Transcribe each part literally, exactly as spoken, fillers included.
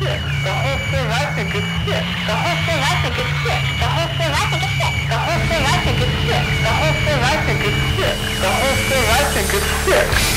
sick. The whole thing I think is sick. The whole thing I think is sick. The whole thing I think is sick. The whole thing I think is sick. The whole thing I think is sick. The whole thing I think is sick.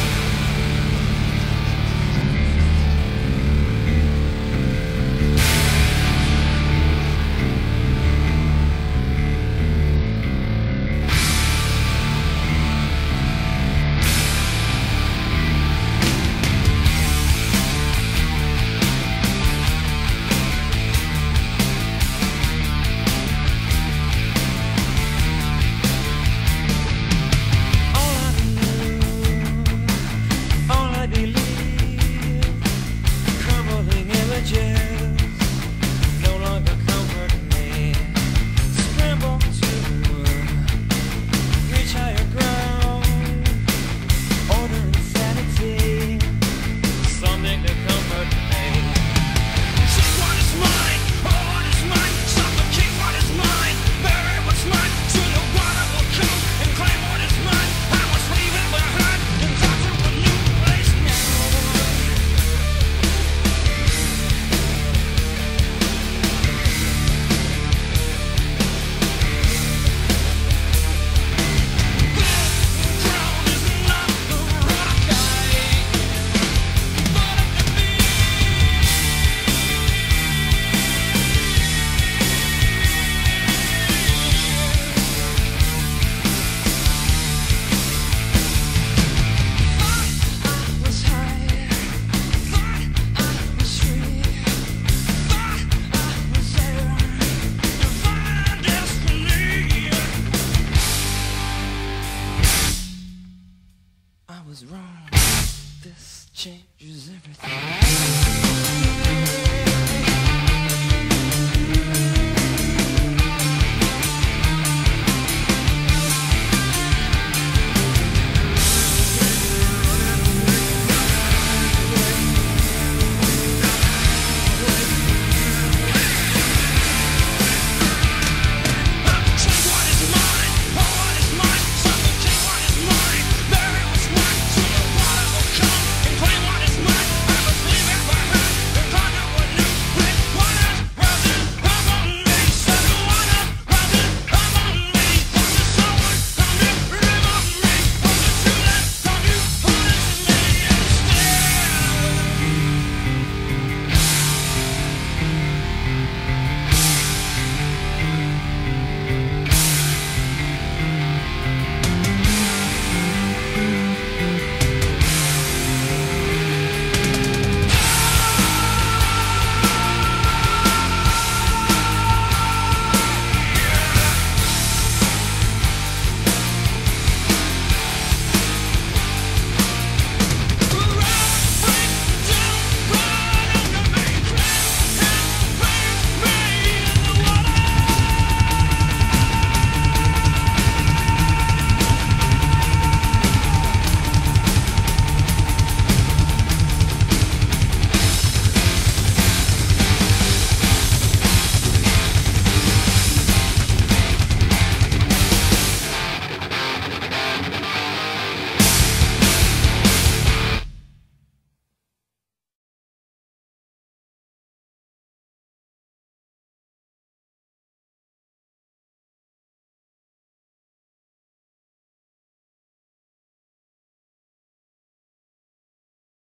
I was wrong. This changes everything.